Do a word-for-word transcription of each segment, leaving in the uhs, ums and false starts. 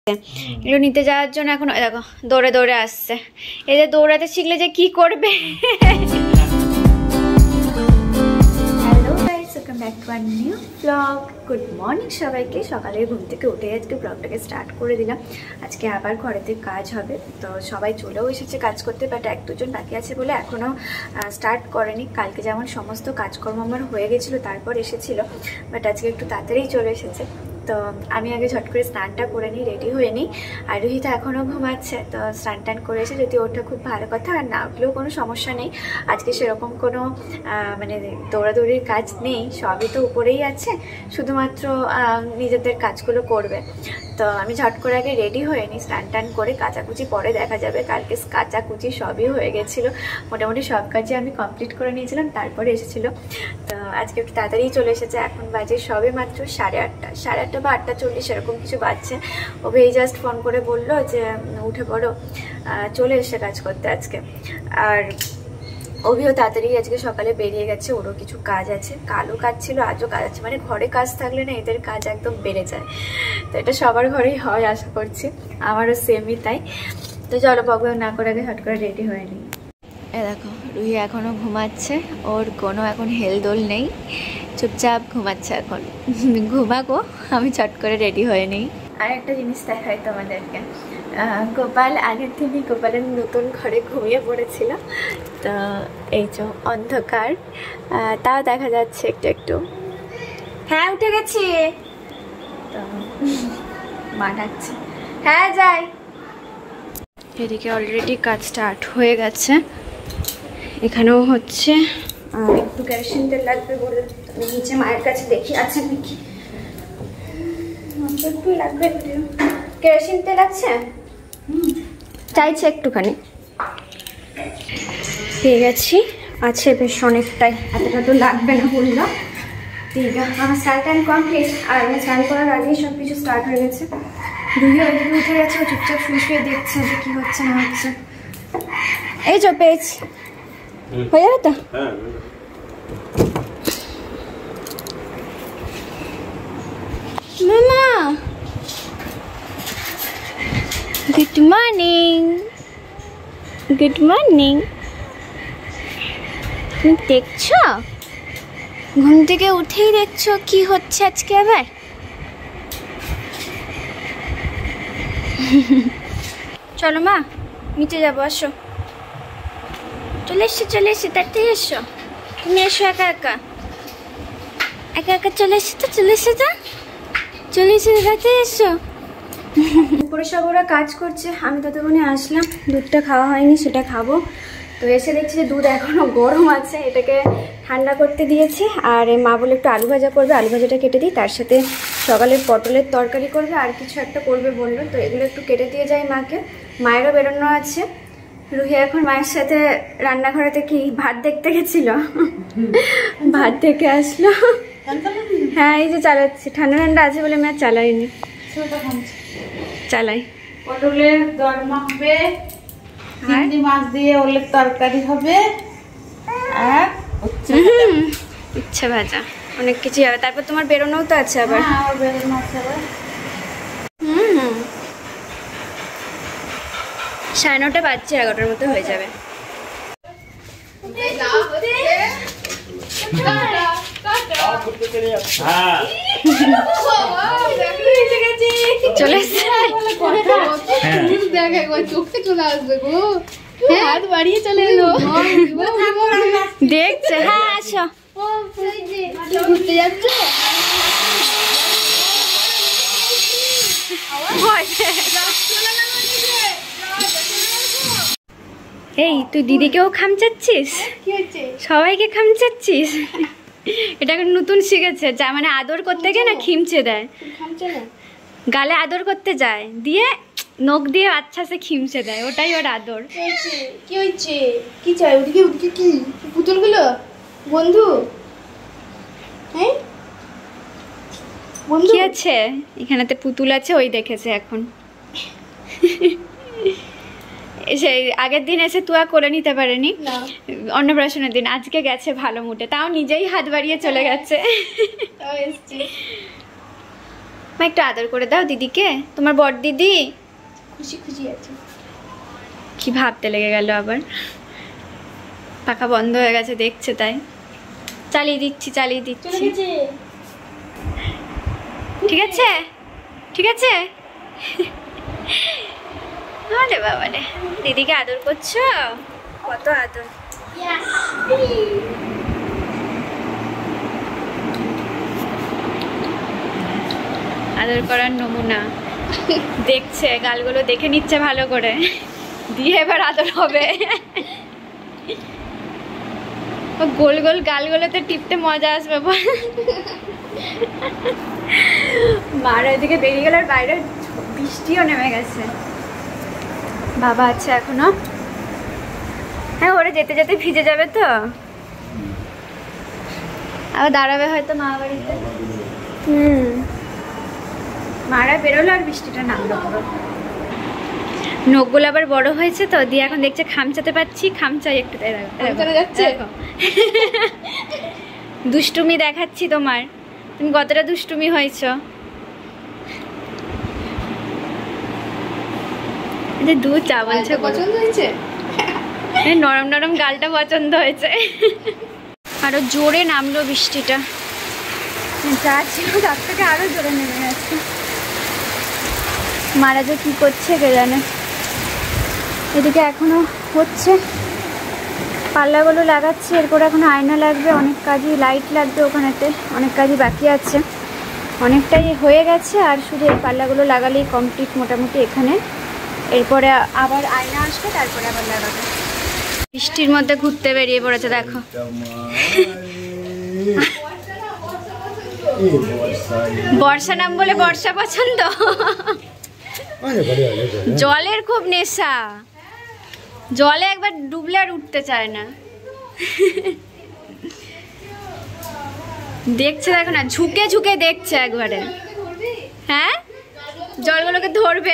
এগুলো নিতে যাওয়ার জন্য এখন দেখো দৌড়ে দৌড়ে আসছে। এদের দৌড়াতে শিখলে যে কি করবে। Hello guys, welcome back to our new blog. Good morning সবাইকে। সকালে ঘুম থেকে উঠে আজকে ব্লগটাকে স্টার্ট করে দিলাম। আজকে আবার ঘরেতে কাজ হবে, তো সবাই চলেও এসেছে কাজ করতে, বাট এক দুজন বাকি আছে বলে এখনও স্টার্ট করেনি। কালকে যেমন সমস্ত কাজকর্ম আমার হয়ে গেছিলো তারপর এসেছিলো, বাট আজকে একটু তাড়াতাড়িই চলে এসেছে। তো আমি আগে ঝট করে স্নানটা করে নিই, রেডি হয়ে নিই। আর রুহি তো এখনও ঘুমাচ্ছে, তো স্নান টান করে এসে যদি ওটা খুব ভালো কথা, আর না উঠলেও কোনো সমস্যা নেই। আজকে সেরকম কোনো মানে দৌড়াদৌড়ির কাজ নেই, সবই তো উপরেই আছে, শুধুমাত্র নিজেদের কাজগুলো করবে। তো আমি ঝট করে আগে রেডি হয়ে নিই, স্নান টান করে কাচাকুচি পরে দেখা যাবে। কালকে কাচাকুচি সবই হয়ে গেছিলো, মোটামুটি সব কাজই আমি কমপ্লিট করে নিয়েছিলাম, তারপরে এসেছিলো। তো আজকে একটু তাড়াতাড়ি চলে এসেছে। এখন বাজে সবে মাত্র সাড়ে আটটা সাড়ে আটটা বা আটটা চল্লিশ এরকম কিছু বাজছে। ওকে এই জাস্ট ফোন করে বললো যে উঠে পড়ো, চলে এসে কাজ করতে আজকে। আর অভিও তাড়াতাড়ি আজকে সকালে বেরিয়ে গেছে, ওরও কিছু কাজ আছে, কালও কাজ ছিল আজও কাজ আছে। মানে ঘরে কাজ থাকলে না এদের কাজ একদম বেড়ে যায়, তো এটা সবার ঘরেই হয় আশা করছি, আমারও সেমই তাই। তো চলো বকবক না করে আগে হট করে রেডি হয়ে নিই। এ দেখো রুহি এখনও ঘুমাচ্ছে, ওর কোনো এখন হেলদোল নেই, চুপচাপ ঘুমাচ্ছে এখন। ঘুমাগো, আমি চট করে রেডি হয়ে নিই। আর একটা জিনিস দেখাই তোমাদেরকে, গোপাল আগের দিনই গোপালের নতুন ঘরে ঘুমিয়ে পড়েছিল, তো এই যে অন্ধকার, তাও দেখা যাচ্ছে একটু একটু। হ্যাঁ উঠে গেছি, তো মা ডাকছে, হ্যাঁ যাই। এদিকে অলরেডি কাজ স্টার্ট হয়ে গেছে, এখানেও হচ্ছে। আর একটু কেরোসিন তেল লাগবে বলে নিচে মায়ের কাছে দেখি আছে নাকি, একটু লাগবে। কেরোসিন তেল আছে, চাইছে একটুখানি, পেয়ে গেছি, আছে বেশ অনেকটাই, এতটা তো লাগবে না বললো। ঠিক আছে, আমার স্নান টান কমপ্লিট, আর আমি স্নান করার আগেই সব কিছু স্টার্ট হয়ে গেছে। দুইও ওইদিকে উঠে গেছে, ও চুপচাপ শুয়ে শুয়ে দেখছে যে কি হচ্ছে না হচ্ছে। এই চো পেয়েছি, হয়ে যাবে তো। মামা গুড মর্নিং, গুড মর্নিং। তুমি দেখছো, ঘুম থেকে উঠেই দেখছো কি হচ্ছে আজকে আবার। চলো মা নিচে যাবো, আসো। চলে এসো চলে এসো, তাড়াতাড়ি এসো, তুমি এসো একা একা একা একা চলে এসো তো, চলে এসো তো, চলে এসো, তাড়াতাড়ি এসো। উপরে সব ওরা কাজ করছে, আমি ততক্ষণে আসলাম, দুধটা খাওয়া হয়নি, সেটা খাবো। তো এসে দেখছি যে দুধ এখনও গরম আছে, এটাকে ঠান্ডা করতে দিয়েছি। আর মা বলে একটু আলু ভাজা করবে, আলু ভাজাটা কেটে দিই, তার সাথে সকালের পটলের তরকারি করবে, আর কিছু একটা করবে বললো, তো এগুলো একটু কেটে দিয়ে যাই মাকে। মায়েরও বেরোনো আছে। রুহি এখন মায়ের সাথে রান্নাঘরেতে কি ভাত দেখতে গেছিল, ভাত থেকে আসলো। হ্যাঁ এই যে চালাচ্ছি, ঠান্ডা ঠান্ডা আছে বলে আমি আর চালাইনি, চালাই। পটলের দরমা হবে, চিংড়ি মাছ দিয়ে ওলের তরকারি হবে, আর উচ্ছে ভাজা, অনেক কিছু হবে। তারপর তোমার বেরোনোও তো আছে আবার। হ্যাঁ বেরোনো আছে আবার। হুম হুম সাড়ে নটা বাজছে, এগারোটার মতো হয়ে যাবে। চলে চোখে চলে আসবে গো, হাত বাড়িয়ে চলে এলো, দেখছে। হ্যাঁ আসো, ঘুরতে যাচ্ছে। এই তুই দিদিকেও খামচাচ্ছিস, সবাইকে খামচাচ্ছিস। এটা নতুন শিখেছে, যা মানে আদর করতে গিয়ে না খিমচে দেয়, গালে আদর করতে যায়, দিয়ে নখ দিয়ে আচ্ছা সে খিমচে দেয়, ওটাই ওর আদর। কি হয়েছে, কি চাই ওদিকে, ওদিকে কি পুতুলগুলো বন্ধু? হ্যাঁ বন্ধু কি আছে এখানেতে, পুতুল আছে, ওই দেখেছে এখন। সেই আগের দিন এসে তুয়া করে নিতে পারেনি, অন্নপ্রাশনের দিন, আজকে গেছে ভালো মুডে, তাও নিজেই হাত বাড়িয়ে চলে গেছে। মা একটু আদর করে দাও দিদিকে, তোমার বড় দিদি খুশি খুশি আছে। কি ভাবতে লেগে গেল আবার, পাখা বন্ধ হয়ে গেছে দেখছে তাই চালিয়ে দিচ্ছি চালিয়ে দিচ্ছি। ঠিক আছে ঠিক আছে। আরে বাবা রে, দিদিকে আদর করছো, কত আদর। আদর করার নমুনা দেখছে, গালগুলো দেখে নিচ্ছে ভালো করে, দিয়ে এবার আদর হবে। গোল গোল গালগুলোতে টিপতে মজা আসবে। মার ওইদিকে বেরিয়ে গেল, আর বাইরে বৃষ্টিও নেমে গেছে। বাবা আছে এখনো। হ্যাঁ, ওরে যেতে যেতে ভিজে যাবে তো, আবার দাঁড়াবে হয়তো মা বাড়িতে। হুম, মারা বেরোলো আর বৃষ্টিটা নামলো পুরো। নখগুলো আবার বড় হয়েছে তো, দিয়ে এখন দেখছে খামচাতে পাচ্ছি, খামচাই একটু যাচ্ছে। দুষ্টুমি দেখাচ্ছি তোমার, তুমি কতটা দুষ্টুমি হয়েছ। দুধ চা বলছে পছন্দ হয়েছে, নরম নরম গালটা পছন্দ হয়েছে। আরো জোরে নামলো বৃষ্টিটা, যা ছিল তার থেকে আরো জোরে নেমে গেছে। মারা যে কি করছে কে জানে। এদিকে এখনো হচ্ছে, পাল্লাগুলো লাগাচ্ছে, এরপর এখনো আয়না লাগবে, অনেক কাজই, লাইট লাগবে ওখানেতে, অনেক কাজই বাকি আছে। অনেকটাই হয়ে গেছে, আর শুধু এই পাল্লাগুলো লাগালেই কমপ্লিট মোটামুটি এখানে। এরপরে আবার আয়না আসবে, তারপরে আবার লাগাবে। বৃষ্টির মধ্যে ঘুরতে বেরিয়ে পড়েছে দেখো। বর্ষা নাম বলে বর্ষা পছন্দ, জলের খুব নেশা, জলে একবার ডুবলে আর উঠতে চায় না। দেখছে দেখো না, ঝুঁকে ঝুঁকে দেখছে একবারে। হ্যাঁ, জলগুলোকে ধরবে।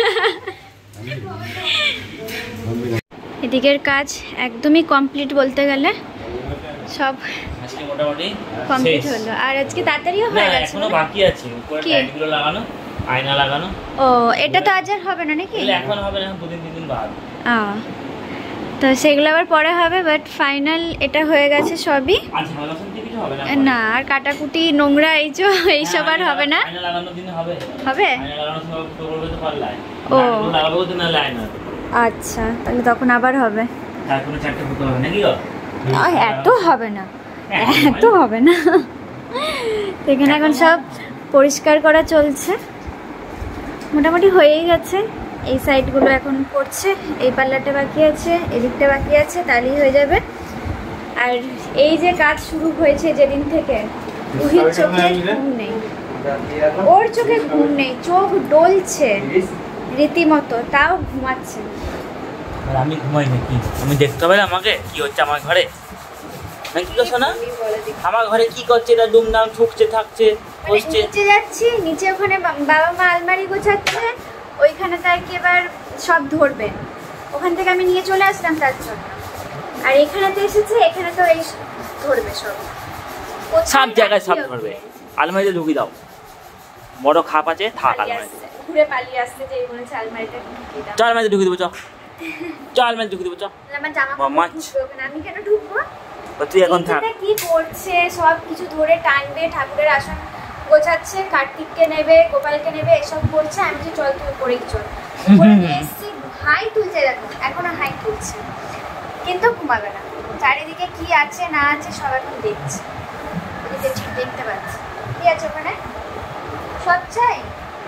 এদিকের কাজ একদমই কমপ্লিট বলতে গেলে, সব মোটামুটি কমপ্লিট হলো। আর আজকে তাড়াতাড়িও হয়ে গেছে, এখনো বাকি আছে উপরে লাইটগুলো লাগানো, আয়না লাগানো। ও, এটা তো আজ আর হবে না নাকি? এখন হবে না, দুদিন তিন দিন বাদ। ও, তো সেগুলো আবার পরে হবে, বাট ফাইনাল এটা হয়ে গেছে সবই। আজ হালকাসন কিছু হবে না না, আর কাটাকুটি নোংরা এই যে এইসব আর হবে না। আয়না লাগানোর দিন হবে হবে আয়না লাগানোর সময় তো করবে তো পারলাই। ও, লাগাবো তো না আয়না। আচ্ছা, তাহলে তখন আবার হবে। তারপরে চারটে ফুটো হবে নাকি গো? এত হবে না, এত হবে না। এখানে এখন সব পরিষ্কার করা চলছে, মোটামুটি হয়েই গেছে। এই সাইডগুলো এখন করছে, এই পাল্লাটা বাকি আছে, এদিকটা বাকি আছে, তাহলেই হয়ে যাবে। আর এই যে কাজ শুরু হয়েছে যেদিন থেকে, রুহির চোখে ঘুম নেই, ওর চোখে ঘুম নেই, চোখ ডলছে রীতিমতো, তাও ঘুমাচ্ছে। আমি ঘুমাই নাকি? আমি দেখতে হবে আমাকে কি হচ্ছে আমার ঘরে। কি করছো না আমার ঘরে, কি করছে এটা? দুমদাম ঠুকছে থাকছে বসছে। নিচে যাচ্ছি, নিচে ওখানে বাবা মা আলমারি গোছাচ্ছে, ওইখানে তার কি এবার সব ধরবে, ওখান থেকে আমি নিয়ে চলে আসলাম তার জন্য। আর এখানে তো এসেছে, এখানে তো এই ধরবে সব, সব জায়গায় সব ধরবে। আলমারিতে ঢুকি দাও, বড় খাপ আছে, থাক আলমারিতে। ঘুরে পালিয়ে আসতে যে বলেছে আলমারিতে ঢুকিয়ে দাও। চল আলমারিতে ঢুকি দেবো, চল চল আলমারিতে ঢুকি দেবো, চল। আমার জামা কাপড় ঢুকবে ওখানে, আমি কেন ঢুকবো? তুই এখন থাক। কি করছে, সব কিছু ধরে টানবে, ঠাকুরের আসন গোছাচ্ছে, কার্তিককে নেবে, গোপালকে নেবে, এসব করছে। আমি যে চল তুই পড়েই চল, এসছি হাই তুলছে, দেখো এখনো হাই তুলছে, কিন্তু ঘুমাবে না। চারিদিকে কি আছে না আছে সব এখন দেখছে, ওদিকে ঠিক দেখতে পাচ্ছি কি আছে ওখানে, সব চাই।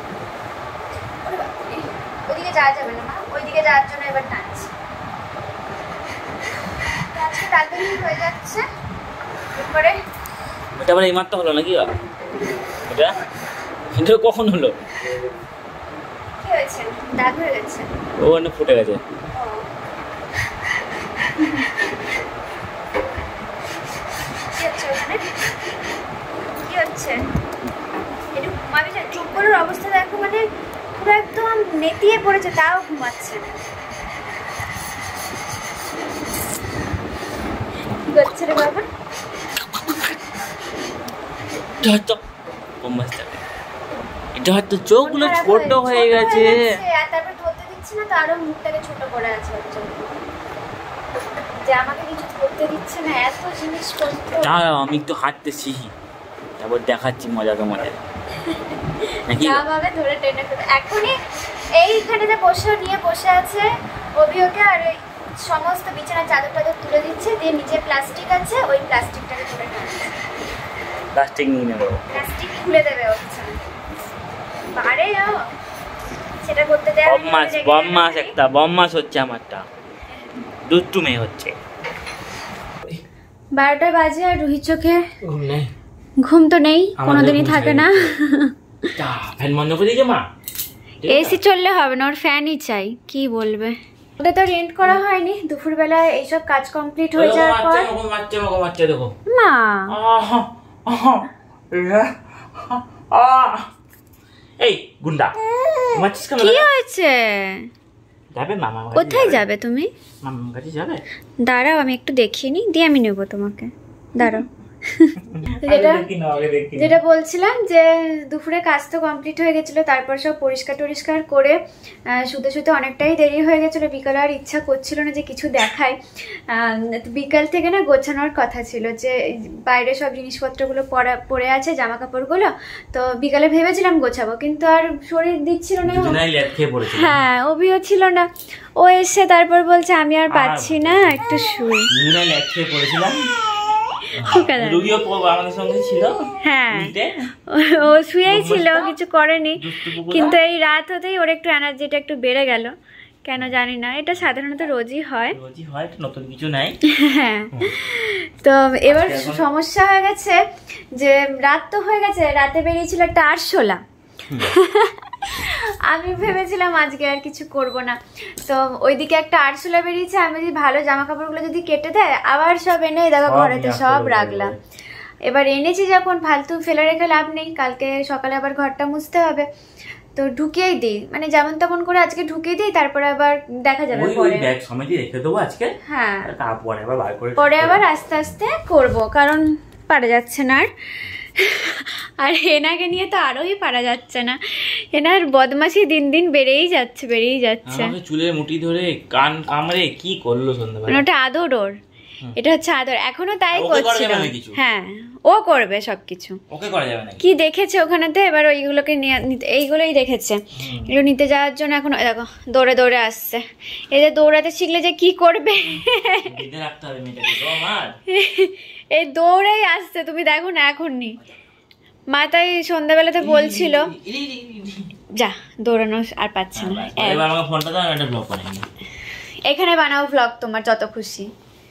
ওদিকে যাওয়া যাবে না মা, ওইদিকে যাওয়ার জন্য এবার টানছে। আজকে তাড়াতাড়ি হয়ে যাচ্ছে। এরপরে এটা আবার এইমাত্র হলো নাকি? এটা এটা কখন হলো? কি হয়েছে? দাগ হয়ে গেছে, ও না ফুটে গেছে। কি হচ্ছে ওখানে? কি হচ্ছে? একটু ঘুমাবি না? চুপ করার অবস্থা দেখো, মানে পুরো একদম নেতিয়ে পড়েছে, তাও ঘুমাচ্ছে না। কি করছে রে বাবা? এটা হয়তো চোখগুলো ছোট হয়ে গেছে, আর তারপর ধরতে দিচ্ছি না, তো আরো মুখটাকে ছোট করে আছে যে আমাকে কিছু করতে দিচ্ছে না, এত জিনিসপত্র। দাঁড়াও আমি একটু হাঁটতে শিখি, তারপর দেখাচ্ছি মজাকে মজা নাকি ভাবে ধরে টেনে ফেলে। এখনই এইখানেতে বসে নিয়ে বসে আছে অভিওকে, আর সমস্ত বিছানা চাদর টাদর তুলে দিচ্ছে, দিয়ে নিচে প্লাস্টিক আছে ওই প্লাস্টিকটাকে তুলে টানছে, প্লাস্টিক নিয়ে নেবো, প্লাস্টিক খুলে দেবে ওর বিছানা। পারে ও সেটা করতে দেয়। বম্মাস বম্মাস একটা বম্মাস হচ্ছে আমারটা, দুষ্টু মেয়ে হচ্ছে। বারোটা বাজে আর রুহির চোখে ঘুম তো নেই, কোনোদিনই থাকে না। ফ্যান বন্ধ করে দিয়েছে মা, এসি চললে হবে না, ওর ফ্যানই চাই। কি বলবে, ওদের তো রেন্ট করা হয়নি, দুপুরবেলা এইসব কাজ কমপ্লিট হয়ে যাওয়ার পর দেখো মা এই গুন্ডা কি হয়েছে? যাবে মামা? কোথায় যাবে তুমি? মামার কাছে যাবে? দাঁড়াও আমি একটু দেখিয়ে নি, দিয়ে আমি নেবো তোমাকে, দাঁড়াও। যেটা যেটা বলছিলাম যে দুপুরে কাজ তো কমপ্লিট হয়ে গেছিলো, তারপর সব পরিষ্কার টরিষ্কার করে শুতে শুতে অনেকটাই দেরি হয়ে গেছিলো। বিকালে আর ইচ্ছা করছিল না যে কিছু দেখায়, বিকাল থেকে না গোছানোর কথা ছিল, যে বাইরে সব জিনিসপত্রগুলো পরা পড়ে আছে, জামা কাপড়গুলো, তো বিকালে ভেবেছিলাম গোছাবো, কিন্তু আর শরীর দিচ্ছিল না। হ্যাঁ অভিও ছিল না, ও এসে তারপর বলছে আমি আর পাচ্ছি না, একটু শুই। হ্যাঁ ও শুয়েই ছিল, কিছু করেনি, কিন্তু এই রাত হতেই ওর একটু এনার্জিটা একটু বেড়ে গেল, কেন জানি না। এটা সাধারণত রোজই হয়, রোজই হয়, নতুন কিছু নাই। হ্যাঁ তো এবার সমস্যা হয়ে গেছে যে রাত তো হয়ে গেছে, রাতে বেরিয়েছিল একটা আরশোলা। আমি ভেবেছিলাম আজকে আর কিছু করব না, তো ওইদিকে একটা আরশোলা বেরিয়েছে, আমি যদি ভালো জামা কাপড়গুলো যদি কেটে দেয় আবার সব এনে দেখো ঘরেতে সব রাখলাম। এবার এনেছি যখন ফালতু ফেলে রেখে লাভ নেই, কালকে সকালে আবার ঘরটা মুছতে হবে, তো ঢুকিয়েই দিই, মানে যেমন তেমন করে আজকে ঢুকিয়ে দিই, তারপরে আবার দেখা যাবে পরে ব্যাগ সমেত রেখে দেবো আজকে। হ্যাঁ তারপরে আবার বার করে পরে আবার আস্তে আস্তে করব, কারণ পারা যাচ্ছে না। আর হেনাকে নিয়ে তো আরোই পারা যাচ্ছে না, হেনার বদমাশি দিন দিন বেড়েই যাচ্ছে বেড়েই যাচ্ছে। আমাকে চুলের মুঠি ধরে কান কামড়ে কি করলো সন্ধ্যাবেলা। ওটা আদর ওর, এটা হচ্ছে আদর, এখনো তাই করছিল। হ্যাঁ ও করবে সবকিছু, ওকে করা যাবে না। কি দেখেছে ওখানেতে, এবার ওইগুলোকে নিয়ে এইগুলোই দেখেছে, এগুলো নিতে যাওয়ার জন্য এখন দেখো দৌড়ে দৌড়ে আসছে। এই যে দৌড়াতে শিখলে যে কি করবে, এই দৌড়েই আসছে, তুমি দেখো না এখনই। মা তাই সন্ধ্যাবেলাতে বলছিল যা দৌড়ানো আর পাচ্ছে না, এখানে বানাও ভ্লগ তোমার যত খুশি।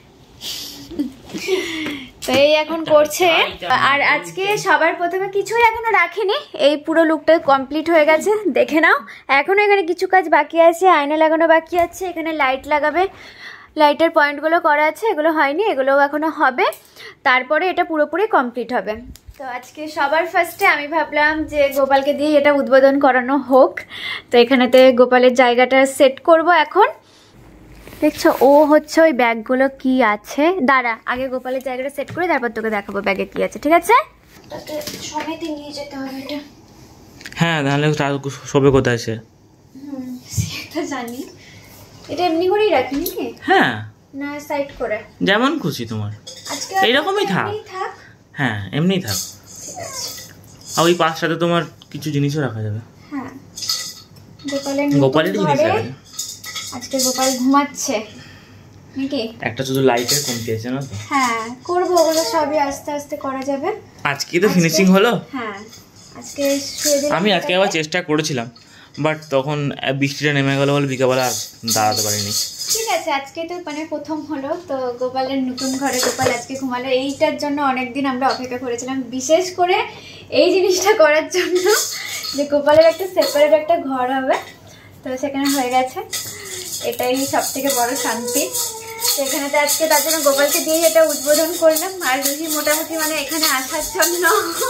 তো এই এখন করছে, আর আজকে সবার প্রথমে কিছুই এখনো রাখিনি, এই পুরো লুকটা কমপ্লিট হয়ে গেছে, দেখে নাও। এখনো এখানে কিছু কাজ বাকি আছে, আয়না লাগানো বাকি আছে, এখানে লাইট লাগাবে, লাইটের পয়েন্টগুলো করা আছে, এগুলো হয়নি, এগুলোও এখনো হবে, তারপরে এটা পুরোপুরি কমপ্লিট হবে। তো আজকে সবার ফার্স্টে আমি ভাবলাম যে গোপালকে দিয়ে এটা উদ্বোধন করানো হোক, তো এখানেতে গোপালের জায়গাটা সেট করব এখন। দেখছো ও হচ্ছে ওই ব্যাগগুলো কি আছে, দাঁড়া আগে গোপালের জায়গাটা সেট করে তারপর তোকে দেখাবো ব্যাগে কি আছে, ঠিক আছে? তাতে সমেতে নিয়ে যেতে হবে এটা। হ্যাঁ তাহলে সবে কোথায় আছে? হুম সেটা জানি, এটা এমনি করেই রাখি নাকি? হ্যাঁ না সাইড করে যেমন খুশি তোমার, আজকে এইরকমই থাক। হ্যাঁ এমনিই থাক, ঠিক আছে। আর ওই পাশটাতে তোমার কিছু জিনিসও রাখা যাবে। হ্যাঁ গোপালের গোপালের জিনিস রাখা যাবে। আজকে গোপাল ঘুমাচ্ছে নাকি? একটা শুধু লাইটের কমতি আছে না তো? হ্যাঁ করবো, ওগুলো সবই আস্তে আস্তে করা যাবে। আজকে তো ফিনিশিং হলো। হ্যাঁ আজকে শুয়ে দিলাম। আমি আজকে আবার চেষ্টা করেছিলাম, বাট তখন বৃষ্টিটা নেমে গেল বলে বিকালবেলা আর দাঁড়াতে পারিনি। ঠিক আছে আজকে তো মানে প্রথম হলো, তো গোপালের নতুন ঘরে গোপাল আজকে ঘুমালো, এইটার জন্য অনেকদিন আমরা অপেক্ষা করেছিলাম, বিশেষ করে এই জিনিসটা করার জন্য যে গোপালের একটা সেপারেট একটা ঘর হবে, তো সেখানে হয়ে গেছে, এটাই সব থেকে বড় শান্তি। সেখানে তো আজকে তার জন্য গোপালকে দিয়ে এটা উদ্বোধন করলাম, আর রুহি মোটামুটি মানে এখানে আসার জন্য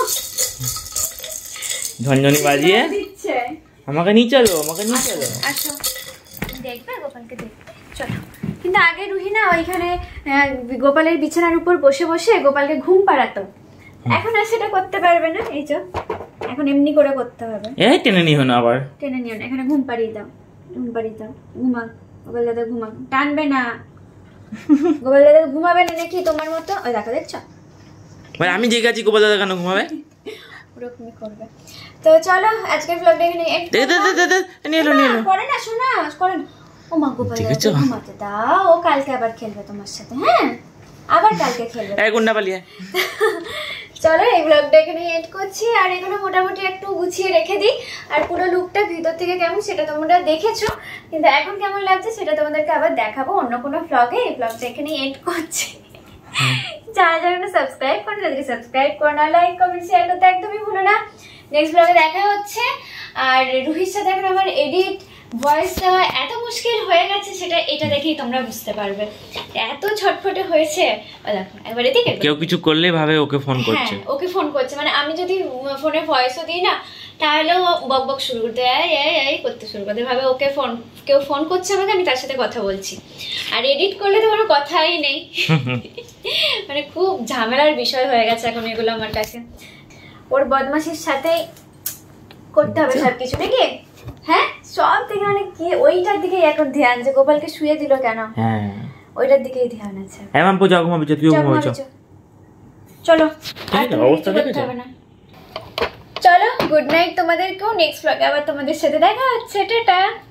ঝনঝনি বাজিয়ে দিচ্ছে। আমাকে নিয়ে চলো, আমাকে নিয়ে চলো, আসো দেখবে গোপালকে দেখবে, চলো। কিন্তু আগে রুহি না ওইখানে গোপালের বিছানার উপর বসে বসে গোপালকে ঘুম পাড়াতো, এখন আর সেটা করতে পারবে না, এই যে এখন এমনি করে করতে হবে। এই টেনে নিও না আবার, টেনে নিও না, এখানে ঘুম পাড়িয়ে দাও, ঘুম পাড়িয়ে দাও, ঘুমা গোপাল দাদা ঘুমা, টানবে না গোপাল দাদা ঘুমাবে না নাকি তোমার মতো? ওই দেখো দেখছো, ভাই আমি যে গেছি গোপাল দাদা কেন ঘুমাবে? ওরকমই করবে। তো চলো আজকের ব্লগটা এখানে এন্ড দে দে দে দে নিয়ে এলো নিয়ে এলো করে না, শোনা করে না। ও মা গোপাল দাদা ঘুমাতে দাও, ও কালকে আবার খেলবে তোমার সাথে। হ্যাঁ আবার কালকে খেলবে। এই গুন্ডা পালিয়ে। চলো এই ব্লগটা এখানে এন্ড করছি, আর এগুলো মোটামুটি একটু গুছিয়ে রেখে দিই। আর পুরো লুকটা ভিতর থেকে কেমন সেটা তোমরা দেখেছো, কিন্তু এখন কেমন লাগছে সেটা তোমাদেরকে আবার দেখাবো অন্য কোনো ব্লগে। এই ব্লগটা এখানে এন্ড করছি। যারা যারা সাবস্ক্রাইব করো তাদেরকে সাবস্ক্রাইব করো না, লাইক কমেন্ট শেয়ার করতে একদমই ভুলো না। নেক্সট ব্লগে দেখা হচ্ছে। আর রুহির সাথে এখন আমার এডিট ভয়েস দেওয়া এত মুশকিল হয়ে গেছে, সেটা এটা দেখেই তোমরা বুঝতে পারবে, এত ছটফটে হয়েছে। দেখো একবার এদিকে কেউ কিছু করলে ভাবে ওকে ফোন করছে, হ্যাঁ ওকে ফোন করছে, মানে আমি যদি ফোনে ভয়েসও দিই না তাহলেও বক বক শুরু করতে এই এই এই করতে শুরু করতে, ভাবে ওকে ফোন কেউ ফোন করছে আমাকে, আমি তার সাথে কথা বলছি। আর এডিট করলে তো কোনো কথাই নেই। মানে খুব ঝামেলার বিষয় হয়ে গেছে এখন এগুলো আমার কাছে। ওর বদমাশির সাথে করতে হবে সবকিছু নাকি? হ্যাঁ সব থেকে মানে কি ওইটার দিকেই এখন ধ্যান, যে গোপালকে শুয়ে দিল কেন, হ্যাঁ ওইটার দিকেই ধ্যান আছে। হ্যাঁ মাম্পু যাও ঘুমাবে, তুইও ঘুমাবে, চলো অবস্থা দেখে যাবে না। চলো গুড নাইট তোমাদেরকেও, নেক্সট ব্লগে আবার তোমাদের সাথে দেখা হচ্ছে, টাটা।